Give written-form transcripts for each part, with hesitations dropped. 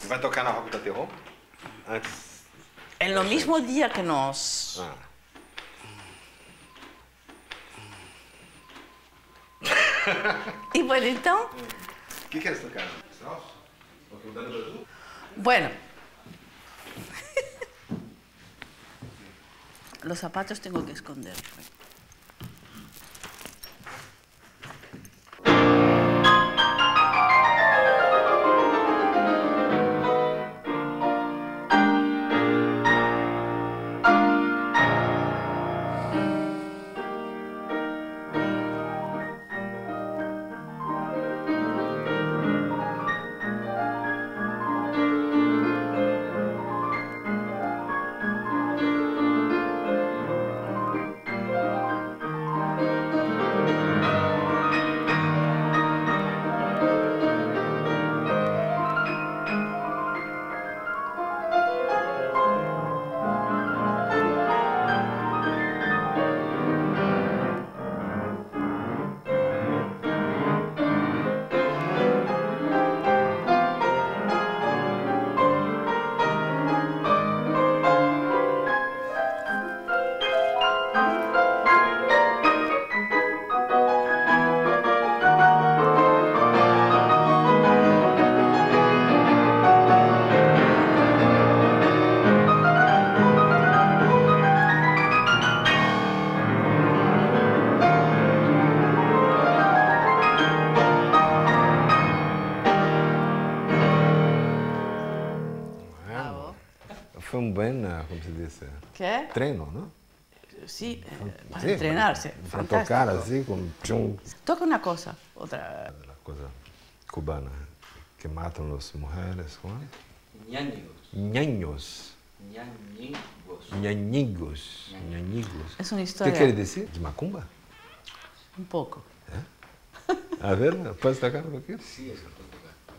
Vai tocar na Rock da Terror? Antes... En lo mismo día que nos... Ah. Y bueno, então... O que queres tocar? Strauss? O que o Dani Brasil? Bueno. Los zapatos tengo que esconder. Fue un buen, ¿cómo se dice? ¿Qué? Treino, ¿no? Sí, para Sí, entrenarse. Para Fantástico. tocar así con chum. Toca una cosa, otra. La cosa cubana, que matan las mujeres, ¿cómo es? Ñañigos. Ñaños. Ñañigos. Ñañigos. Ñañigos. Es una ¿Qué historia. quiere decir? ¿De macumba? Un poco. A ver, ¿puedes tocar un poquito? Sí, eso puedo tocar.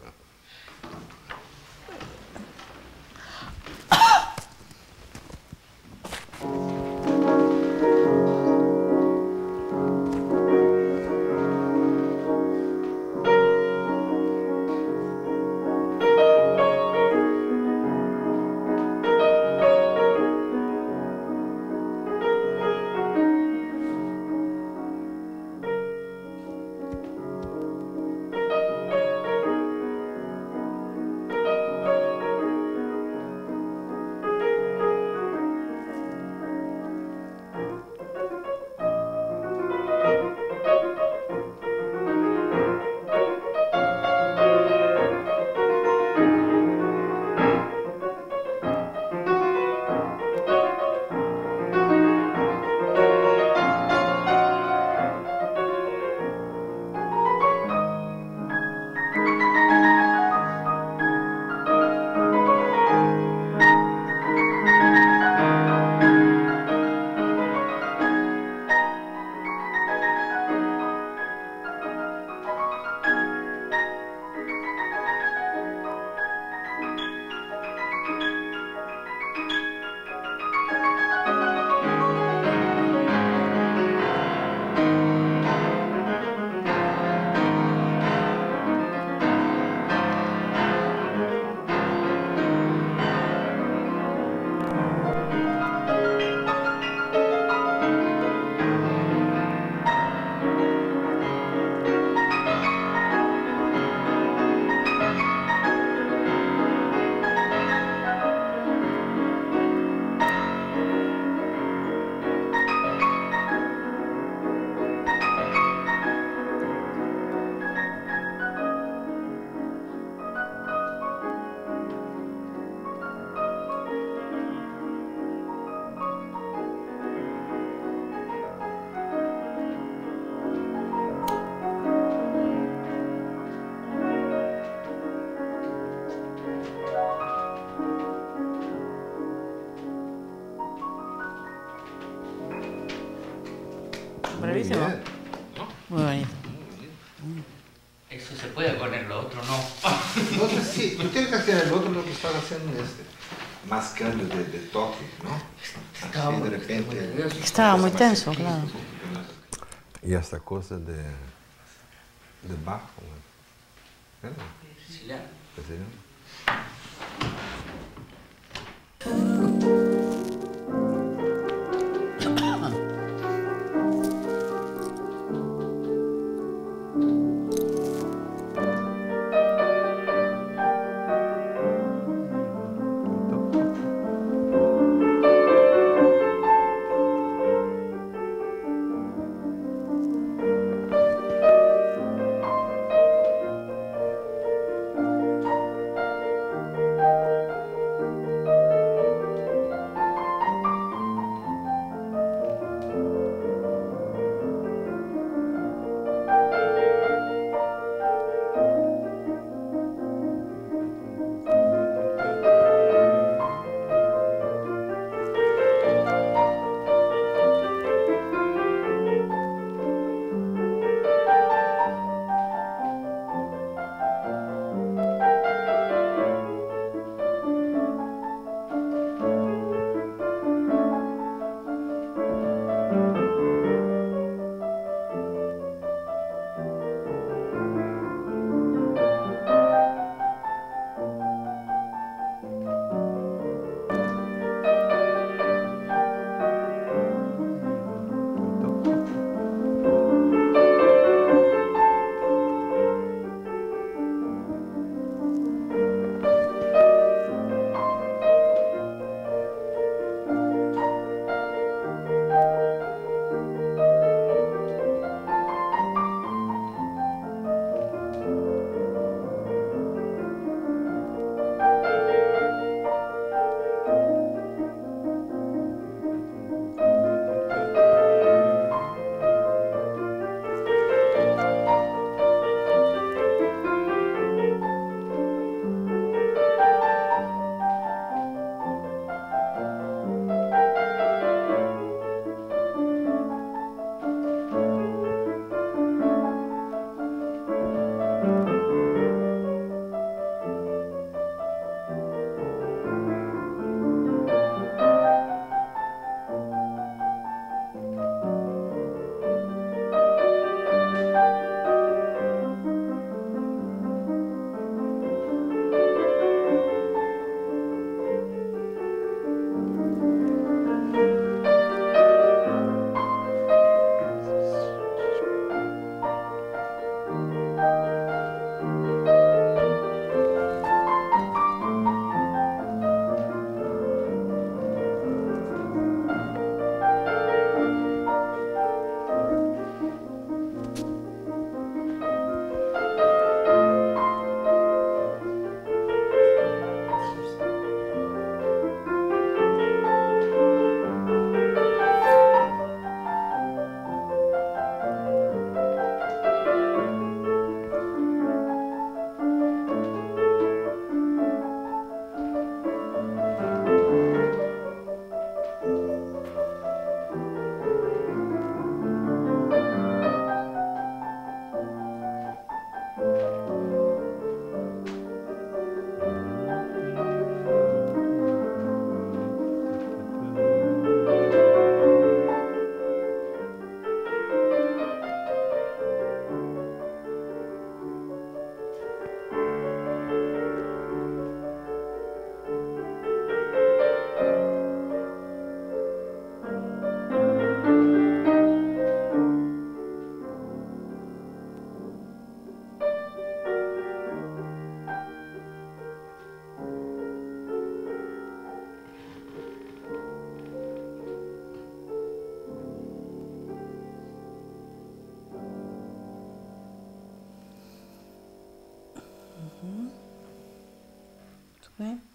Bravísimo. Muy bien. Muy bonito. Eso se puede poner, lo otro no. El otro sí, tú tienes que hacer el otro lo que estás haciendo más cambio de toque, ¿no? Así de repente. Estaba muy tenso, claro. Y esta cosa de bajo, ¿no? Siciliano. ¿Brasileño? ¿Sí?